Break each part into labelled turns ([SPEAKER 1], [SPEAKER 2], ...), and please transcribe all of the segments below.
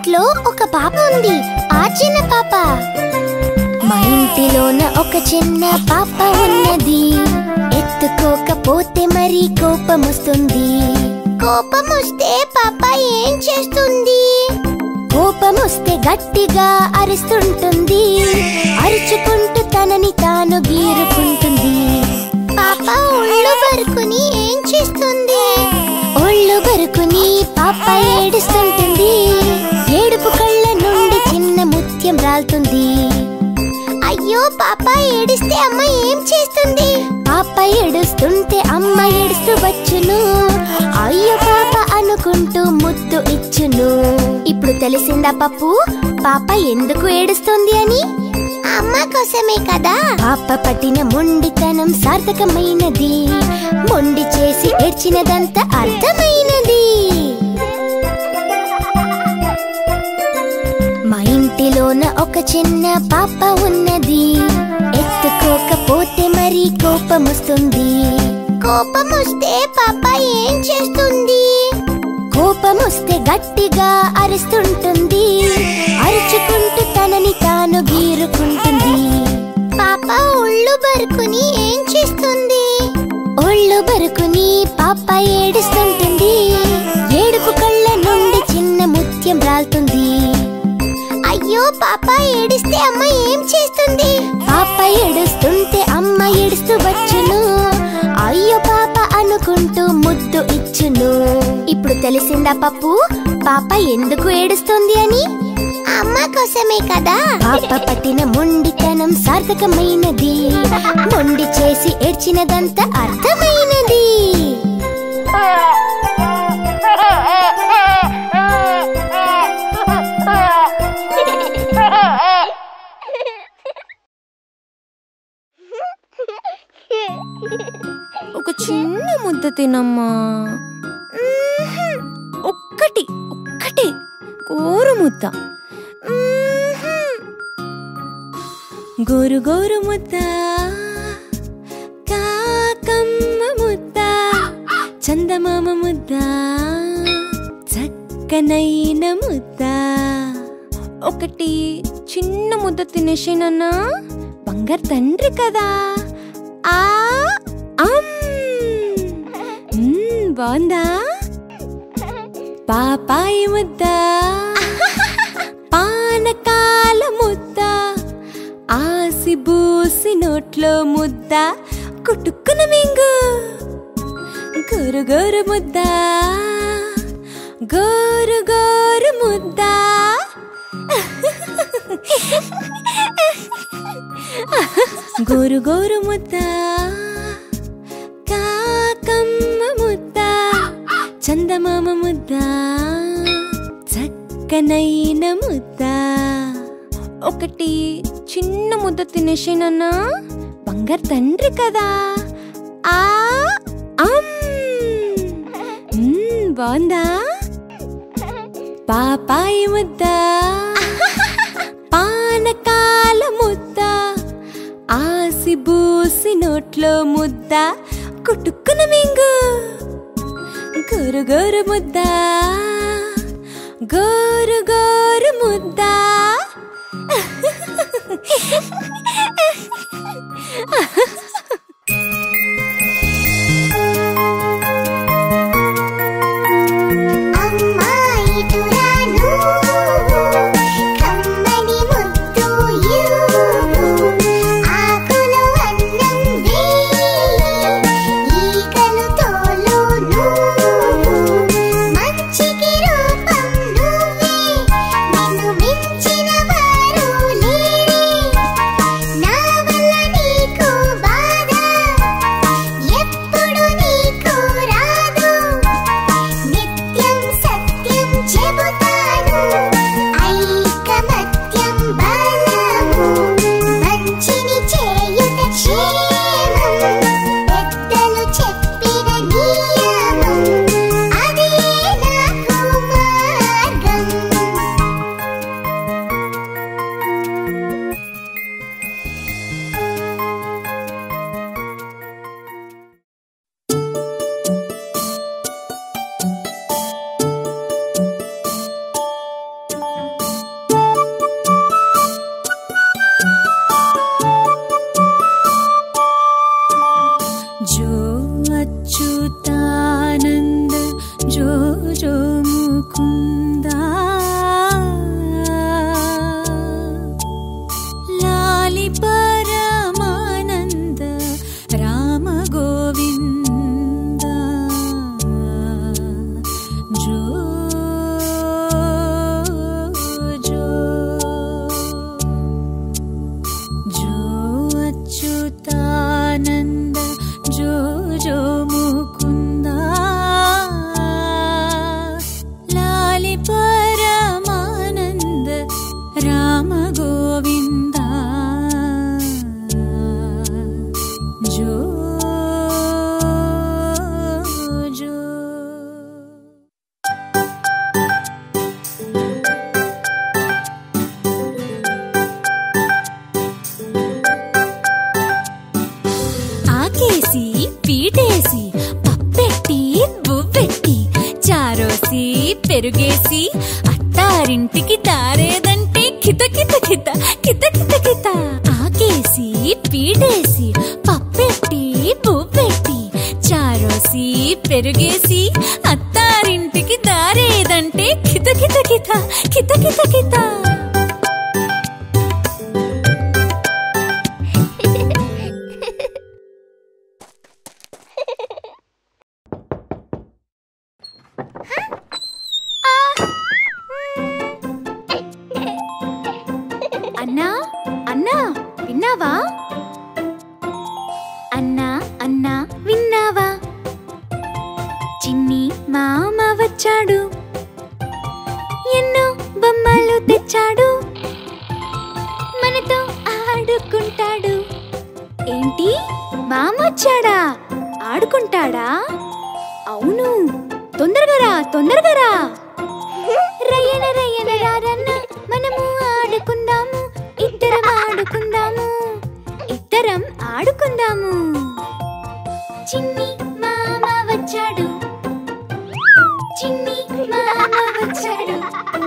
[SPEAKER 1] ఇంట్లో ఒక పాప ఉంది, ఆ చిన్న పాప. మా ఇంటిలోన ఒక చిన్న పాప ఉన్నది, ఎత్తుకోకపోతే మరి కోపం వస్తుంది. కోపం వస్తే పాప ఏం చేస్తుంది? కోపం వస్తే గట్టిగా అరుస్తుంటుంది, అరుచుకుంటూ తనని తాను గీరుకుంటుంది. పాప ఒళ్ళు బరుకుని ఏం చేస్తుంది? ఒళ్ళు బరుకుని పాప ఏడుస్తుంటుంది. ఏడుపు కళ్ళ నుండి చిన్న ముత్యం రాలుతుంది. అయ్యో పాప ఏడిస్తే అమ్మ ఏం చేస్తుంది? పాప ఏడుస్తుంటే అమ్మ ఏడుస్తూ వచ్చును. అయ్యో పాప అనుకుంటూ ముద్దు ఇచ్చును. ఇప్పుడు తెలిసిందా పప్పు, పాప ఎందుకు ఏడుస్తుంది అని? అమ్మ కోసమే కదా. పాప పట్టిన మొండితనం సార్థకమైనది, మొండి చేసి ఏడ్చినదంతా అర్థమైనది. మా ఇంటిలోన ఒక చిన్న పాప ఉన్నది, ఎత్తుకోకపోతే మరి కోపం వస్తుంది. కోపం వస్తే పాప ఏం చేస్తుంది? కోపం వస్తే గట్టిగా అరుస్తుంటుంది, అరుచుకుంటూ తనని తాను గీరుకుంటుంది. పాప ఒళ్ళు బరుకుని ఏం చేస్తుంది? ఒళ్ళు బరుకుని పాప ఏడుస్తుంటుంది. ఏడుపు కళ్ళ నుండి చిన్న ముత్యం రాలుతుంది. అయ్యో పాప ఏడిస్తే అమ్మ ఏం చేస్తుంది? పాప ఏడుస్తుంటే అమ్మ ఏడుస్తూ వచ్చును. అయ్యో పాప అనుకుంటూ ముద్దు ఇచ్చును. ఇప్పుడు తెలిసిందా పప్పు, పాప ఎందుకు ఏడుస్తుంది అని? అమ్మ కోసమే కదా. పాప పట్టిన మొండితనం సార్థకమైనది, మొండి చేసి ఏడ్చినదంతా అర్థమైనది.
[SPEAKER 2] ఒక చిన్న ముద్ద తినమ్మా. ఒక్కటే గోరు ముద్ద. గోరు గోరు ముద్ద, కాకమ్మ ముద్ద, చందమామ ముద్ద, చక్కనైన ముద్ద. ఒకటి చిన్న ముద్ద తినేసేనన్నా, బంగారు తండ్రి కదా. ఆ బాగుందా? పాపాయి ముద్ద, పానకాల ముద్ద, ఆసి బూసి నోట్లో ముద్ద, కుట్టుకున్న మింగు. గోరు గోరు ముద్ద, గోరు గోరు ముద్ద. గోరు గోరు ముద్ద, కాకమ్మ ముద్ద, చందమామ ముద్ద, చక్కనైన ముద్ద. ఒకటి చిన్న ముద్ద తినేసేనన్నా, బంగారు తండ్రి కదా. ఆ బాగుందా? పాపాయి ముద్ద, పానకాల ముద్ద, ఆసి బూసి నోట్లో ముద్ద, కుట్టుకున్న మింగు. గోరు గోరు ముద్ద, గోరు గోరు ముద్ద.
[SPEAKER 1] మంచికి రూపం నువ్వే,
[SPEAKER 2] అత్తారింటికి దారేదంటే కిత కిత కిత కిత కిత కిత ఆకేసి పీడేసి పప్పెట్టి పువ్వెట్టి చారోసి పెరుగేసి అత్తారింటికి దారేదంటే కిత కిత కిత కిత కిత కిత
[SPEAKER 1] అన్నా అన్నా విన్నావా? అన్నా అన్నా విన్నావా? చిన్ని మామ వచ్చాడు, ఎన్నో బొమ్మలు తెచ్చాడు, మనతో ఆడుకుంటాడు. ఏంటి మామ వచ్చాడా? ఆడుకుంటాడా? అవును, తొందరగా రా తొందరగా రా. రయ్యన రయ్యన రారన్న మనము ఆడుకుందాము, ఇద్దరం ఆడుకుందాము, ఇద్దరం ఆడుకుందాము. చిన్ని మామ వచ్చాడు, చిన్ని మామ వచ్చాడు.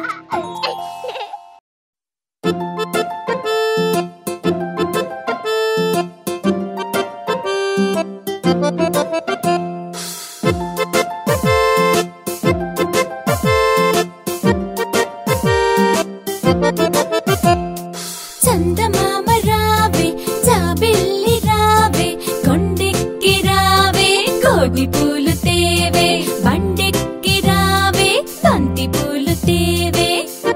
[SPEAKER 2] చందమామ రావే జాబిల్లి రావే కొండెక్కి రావే కోడి పూలు తేవే బండెక్కి రావే బంతి పూలు తేవే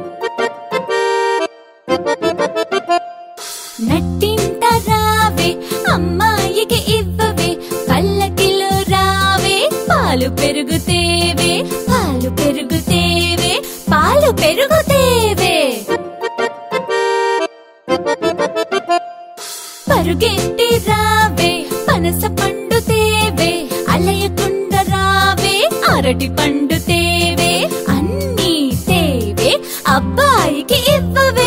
[SPEAKER 2] నట్టింట రావే అమ్మాయికి ఇవ్వవే పల్లకిలో రావే పాలు పెరుగు తేవే పాలు పెరుగు తేవే పాలు పెరుగు తేవే పరుగెత్తి రావే పనస పండు తేవే అలయకుండ రావే అరటి పండు తేవే అన్నీ తేవే అబ్బాయికి ఇవ్వవే.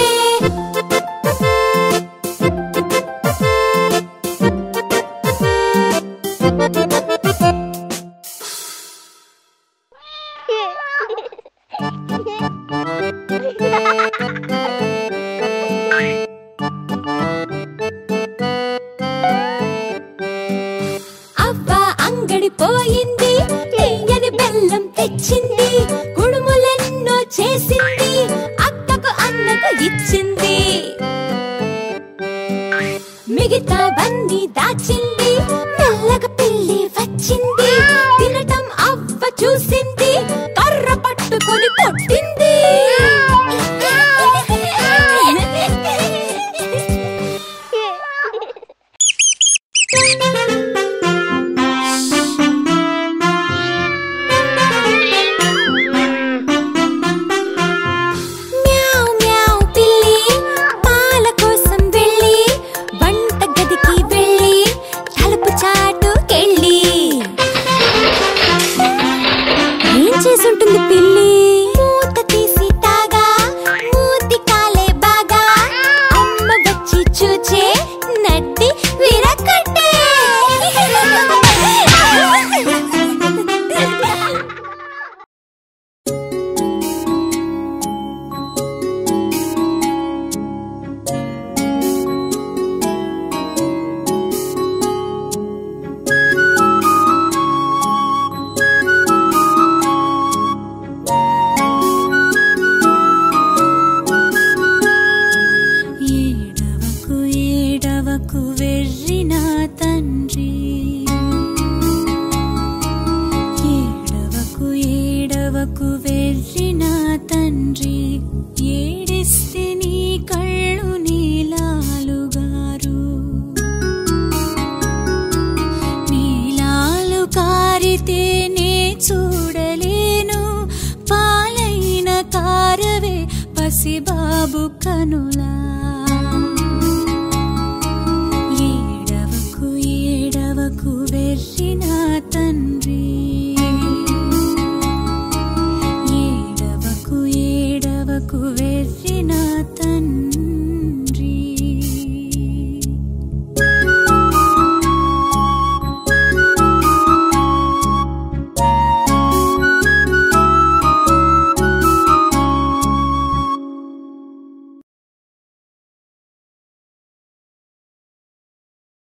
[SPEAKER 2] అవ్వ అంగడి పోయింది, తీయని బెల్లం తెచ్చింది, కుడుములెన్నో చేసింది, అక్కకు అన్నకు ఇచ్చింది, మిగతావన్నీ దాచింది. మెల్లగా పిల్లి వచ్చింది, తినటం అవ్వ చూసింది, కర్ర పట్టుకొని కొట్టింది. మ్యావ్ మ్యావ్ పిల్లి పాల కోసం వెళ్ళి వంట గదికి వెళ్ళి తలుపు చాటుకెళ్ళి ఏం చేసుంటుంది పిల్లి? మూత తీసి తాగా మూతి కాలే బాగా అమ్మ వచ్చి చూచే నడ్డి విరకట్టే. ఏడవకు ఏడవకు వెర్రి నా తండ్రి, ఏడవకు ఏడవకు వెర్రి నా తండ్రి, ఏడిస్తే నీ కళ్ళు నీలాలుగారు, నీలాలు కారితే నే చూడలేను, పాలైన కారవే పసిబాబు కనులా. ఏడవకు ఏడవకు వెర్రి నా